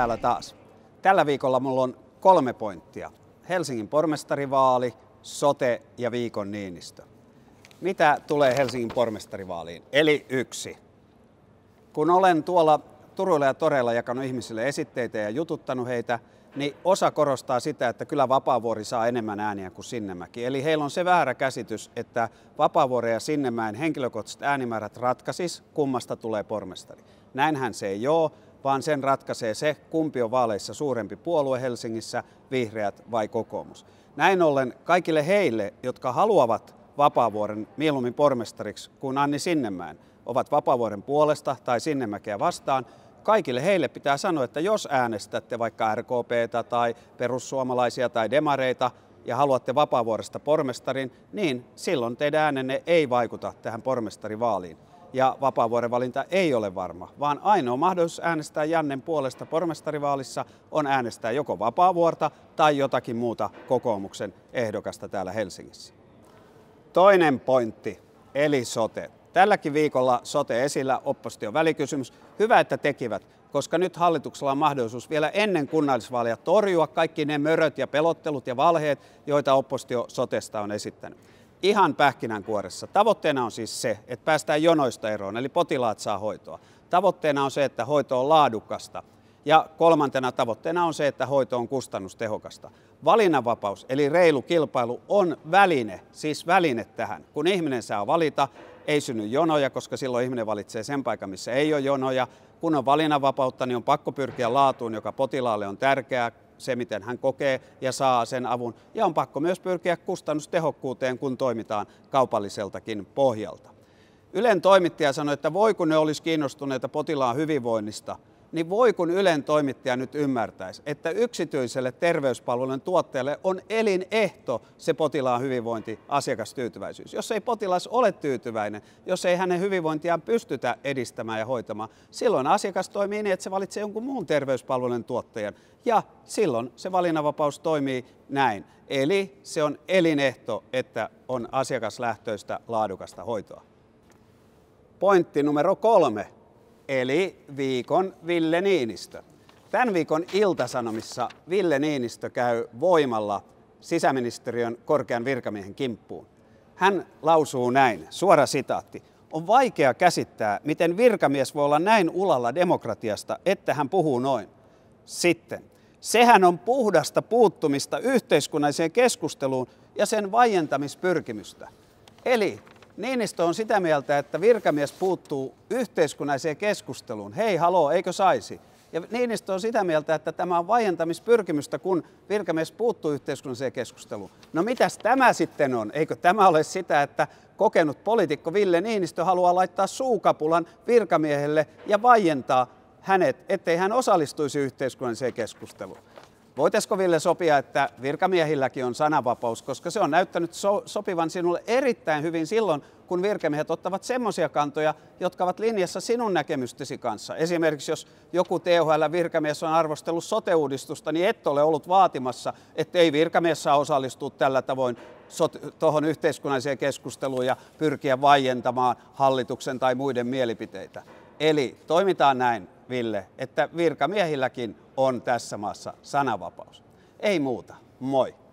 täällä taas. Tällä viikolla mulla on 3 pointtia. Helsingin pormestarivaali, sote ja viikon Niinistö. Mitä tulee Helsingin pormestarivaaliin? Eli 1. Kun olen tuolla Turuilla ja toreilla jakanut ihmisille esitteitä ja jututtanut heitä, niin osa korostaa sitä, että kyllä Vapaavuori saa enemmän ääniä kuin Sinnemäki. Eli heillä on se väärä käsitys, että Vapaavuoren ja Sinnemäen henkilökohtaiset äänimäärät ratkaisis, kummasta tulee pormestari. Näinhän se ei ole, vaan sen ratkaisee se, kumpi on vaaleissa suurempi puolue Helsingissä, vihreät vai kokoomus. Näin ollen kaikille heille, jotka haluavat Vapaavuoren mieluummin pormestariksi kuin Anni Sinnemäen, ovat Vapaavuoren puolesta tai Sinnemäkeä vastaan, kaikille heille pitää sanoa, että jos äänestätte vaikka RKP:tä tai perussuomalaisia tai demareita ja haluatte Vapaavuoresta pormestarin, niin silloin teidän äänenne ei vaikuta tähän pormestarivaaliin. Ja Vapaavuoren valinta ei ole varma, vaan ainoa mahdollisuus äänestää Jannen puolesta pormestarivaalissa on äänestää joko Vapaavuorta tai jotakin muuta kokoomuksen ehdokasta täällä Helsingissä. Toinen pointti, eli sote. Tälläkin viikolla sote esillä, opposition välikysymys. Hyvä, että tekivät, koska nyt hallituksella on mahdollisuus vielä ennen kunnallisvaaleja torjua kaikki ne möröt ja pelottelut ja valheet, joita oppositio sotesta on esittänyt. Ihan pähkinänkuoressa. Tavoitteena on siis se, että päästään jonoista eroon, eli potilaat saa hoitoa. Tavoitteena on se, että hoito on laadukasta. Ja 3. tavoitteena on se, että hoito on kustannustehokasta. Valinnanvapaus, eli reilu kilpailu, on väline, siis väline tähän. Kun ihminen saa valita, ei synny jonoja, koska silloin ihminen valitsee sen paikan, missä ei ole jonoja. Kun on valinnanvapautta, niin on pakko pyrkiä laatuun, joka potilaalle on tärkeää, se miten hän kokee ja saa sen avun. Ja on pakko myös pyrkiä kustannustehokkuuteen, kun toimitaan kaupalliseltakin pohjalta. Ylen toimittaja sanoi, että voi kun ne olisi kiinnostuneita potilaan hyvinvoinnista, niin voi kun Ylen toimittaja nyt ymmärtäisi, että yksityiselle terveyspalvelujen tuottajalle on elinehto se potilaan hyvinvointi, asiakastyytyväisyys. Jos ei potilas ole tyytyväinen, jos ei hänen hyvinvointiaan pystytä edistämään ja hoitamaan, silloin asiakas toimii niin, että se valitsee jonkun muun terveyspalvelujen tuottajan. Ja silloin se valinnanvapaus toimii näin. Eli se on elinehto, että on asiakaslähtöistä laadukasta hoitoa. Pointti numero 3. Eli viikon Ville Niinistö. Tämän viikon Ilta-Sanomissa Ville Niinistö käy voimalla sisäministeriön korkean virkamiehen kimppuun. Hän lausuu näin, suora sitaatti. On vaikea käsittää, miten virkamies voi olla näin ulalla demokratiasta, että hän puhuu noin. Sitten, sehän on puhdasta puuttumista yhteiskunnalliseen keskusteluun ja sen vaientamispyrkimystä. Eli Niinistö on sitä mieltä, että virkamies puuttuu yhteiskunnalliseen keskusteluun. Hei, haloo, eikö saisi? Ja Niinistö on sitä mieltä, että tämä on vaientamispyrkimystä, kun virkamies puuttuu yhteiskunnalliseen keskusteluun. No mitäs tämä sitten on? Eikö tämä ole sitä, että kokenut poliitikko Ville Niinistö haluaa laittaa suukapulan virkamiehelle ja vaientaa hänet, ettei hän osallistuisi yhteiskunnalliseen keskusteluun? Voitaisiko Ville sopia, että virkamiehilläkin on sananvapaus, koska se on näyttänyt sopivan sinulle erittäin hyvin silloin, kun virkamiehet ottavat semmoisia kantoja, jotka ovat linjassa sinun näkemystesi kanssa. Esimerkiksi jos joku THL-virkamies on arvostellut sote-uudistusta, niin et ole ollut vaatimassa, että ei virkamies saa osallistua tällä tavoin tuohon yhteiskunnalliseen keskusteluun ja pyrkiä vaientamaan hallituksen tai muiden mielipiteitä. Eli toimitaan näin, Ville, että virkamiehilläkin on tässä maassa sananvapaus. Ei muuta. Moi!